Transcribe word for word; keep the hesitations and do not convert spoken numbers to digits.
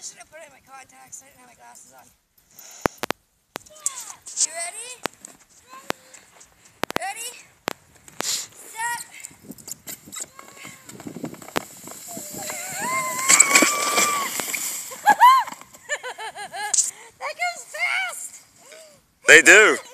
should have put in my contacts. I didn't have my glasses on. You ready? Ready? Set. That goes fast! They do.